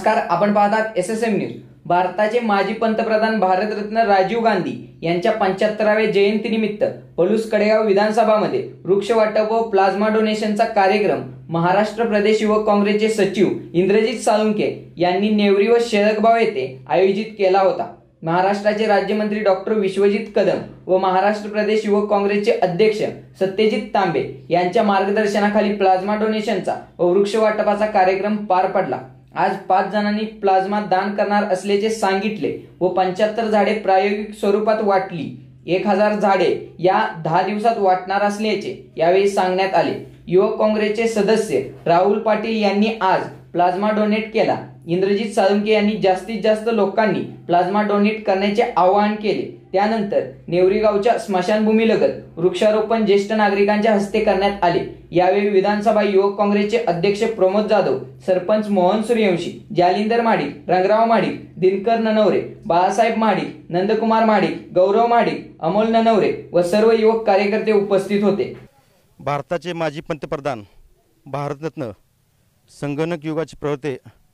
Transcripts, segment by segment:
नमस्कार, आपण पाहतात SSM न्यूज। भारताचे माजी पंतप्रधान भारतरत्न राजीव गांधी यांच्या 75व्या जयंतीनिमित्त पलूस कडेगाव विधानसभामध्ये वृक्ष वाटप व प्लाझ्मा डोनेशनचा कार्यक्रम महाराष्ट्र प्रदेश युवक काँग्रेसचे सचिव इंद्रजित साळुंखे यांनी नेवरी व शेळकबाव येथे आयोजित केला होता। महाराष्ट्राचे राज्यमंत्री डॉक्टर विश्वजित कदम व महाराष्ट्र प्रदेश युवक काँग्रेसचे अध्यक्ष सत्यजित तांबे यांच्या मार्गदर्शनाखाली प्लाझ्मा डोनेशनचा व वृक्ष वाटपाचा कार्यक्रम पार पडला। आज 5 जणांनी प्लाझ्मा दान करणार असल्याचे सांगितले व 75 झाडे प्रायोगिक स्वरूपात वाटली। 1000 झाडे या 10 दिवसात वाटणार असल्याचे यावेळी सांगण्यात आले। युवक काँग्रेसचे सदस्य राहुल पाटील यांनी आज प्लाझ्मा डोनेट केला। इंद्रजित साळुंखे यांनी जास्तीत जास्त लोकांनी प्लाझ्मा डोनेट करण्याचे आवाहन केले। त्यानंतर नेवरी गावच्या स्मशानभूमीलगत वृक्षारोपण ज्येष्ठ नागरिकांच्या हस्ते करण्यात आले। यावेळी विधानसभा युवक काँग्रेसचे अध्यक्ष प्रमोद जाधव, सरपंच मोहन सूर्यवंशी, जालिंदर माडिक, रंगराव माडिक, दिनकर ननवरे, बाळासाहेब माडिक, नंदकुमार माडिक, गौरव माडिक, अमोल ननवरे व सर्व युवक कार्यकर्ते उपस्थित होते। भारताचे माजी पंतप्रधान भारतरत्न संगणक युगाचे प्रवर्ते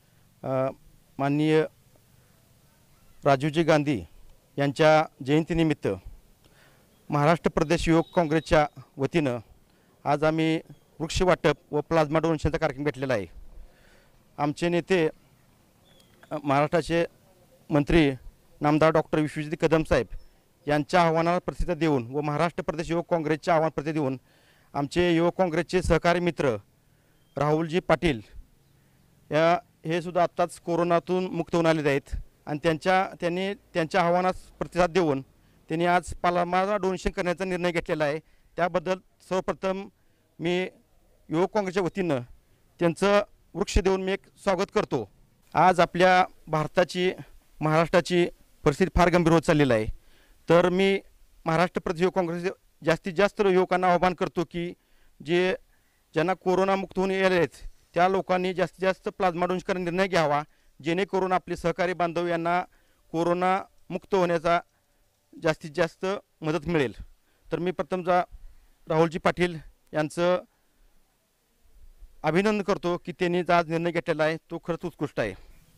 माननीय राजीवजी गांधी यांच्या जयंतीनिमित्त महाराष्ट्र प्रदेश युवक काँग्रेसच्या वतीनं आज आम्ही वृक्ष वाटप व प्लाझ्मा डोनेशनचा कार्यक्रम घेतलेला आहे। आमचे नेते महाराष्ट्राचे मंत्री नामदार डॉक्टर विश्वजित कदम साहेब यांच्या आव्हानाला प्रतिसाद देऊन व महाराष्ट्र प्रदेश युवक काँग्रेसच्या आव्हान प्रतिसाद देऊन आमचे युवक काँग्रेसचे सहकारी मित्र राहुलजी पाटील हे सुद्धा आत्ताच कोरोनातून मुक्त होऊन आलेले आहेत आणि त्यांनी त्यांच्या आव्हानास प्रतिसाद देऊन त्यांनी आज प्लाझ्मा डोनेशन करण्याचा निर्णय घेतलेला आहे। त्याबद्दल सर्वप्रथम मी युवक काँग्रेसच्या वतीनं त्यांचं वृक्ष देऊन मी एक स्वागत करतो। आज आपल्या भारताची महाराष्ट्राची परिस्थिती फार गंभीर होत चाललेली आहे, तर मी महाराष्ट्र प्रदेश युवक काँग्रेस जास्तीत जास्त युवकांना आवाहन करतो की ज्यांना कोरोनामुक्त होऊन आले आहेत त्या लोकांनी जास्तीत जास्त प्लाझ्मा डोनेशन करण्याचा निर्णय घ्यावा, जेणेकरून आपले सहकारी बांधव यांना कोरोना मुक्त होण्याचा जास्तीत जास्त मदत मिळेल। तर मी प्रथमतः राहुलजी पाटील यांचं अभिनंदन करतो की त्यांनी आज निर्णय घेतलेला आहे, तो खरंच उत्कृष्ट आहे।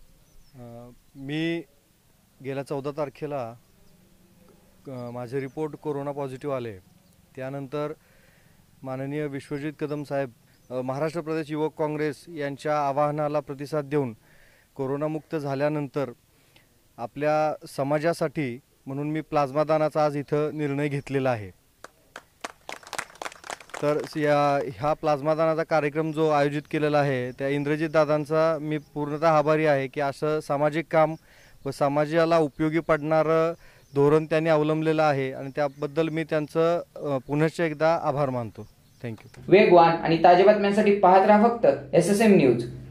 मी गेल्या 14 तारखेला माझे रिपोर्ट कोरोना पॉझिटिव्ह आले। त्यानंतर माननीय विश्वजित कदम साहेब महाराष्ट्र प्रदेश युवक काँग्रेस यांच्या आवाहनाला प्रतिसाद देऊन कोरोनामुक्त झाल्यानंतर आपल्या समाजासाठी म्हणून मी प्लाझ्मा दानाचा आज इथं निर्णय घेतलेला आहे। तर ह्या प्लाझ्मा दानाचा कार्यक्रम जो आयोजित केलेला आहे त्या इंद्रजित दादांचा मी पूर्णतः आभारी आहे की असं सामाजिक काम व समाजाला उपयोगी पडणारं धोरण त्यांनी अवलंबलेलं आहे आणि त्याबद्दल मी त्यांचं पुनश्च एकदा आभार मानतो। थँक्यू। वेगवान आणि ताज्या बातम्यांसाठी पाहत राहा फक्त SSM न्यूज।